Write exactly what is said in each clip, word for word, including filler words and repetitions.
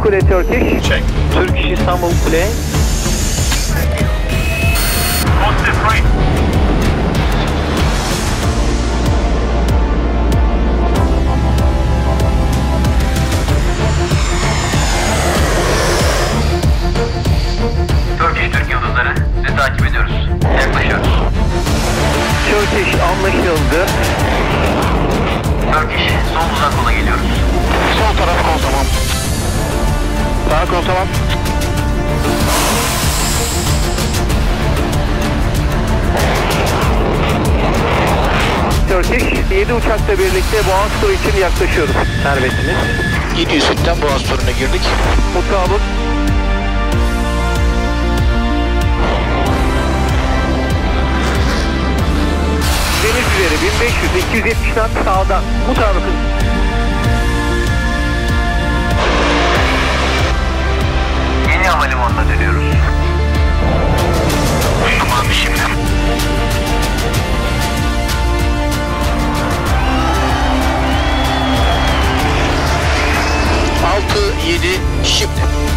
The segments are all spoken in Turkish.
Kule Turkish. Check. Turkish İstanbul Kule. Positive right. Turkish Türk Yıldızları, sizi takip ediyoruz. Yaklaşıyoruz. Turkish anlaşıldı. Turkish, son uzak yola geliyoruz. Sol taraf kol tamam. Sağ kol tamam. Turkish yedi uçakla birlikte Boğaz turu için yaklaşıyoruz. Servetiniz. yedi yüz fitten Boğaz turuna girdik. Mutabık. Deniz üzeri bin beş yüz iki yüz yetmiş knot sağdan. Mutabıkız. Yeni havalimanına dönüyoruz. Tamam şimdi. altı yedi şimdi.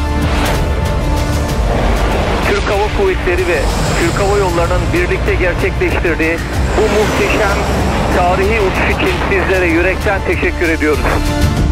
Türk Hava Kuvvetleri ve Türk Hava Yolları'nın birlikte gerçekleştirdiği bu muhteşem tarihi uçuş için sizlere yürekten teşekkür ediyoruz.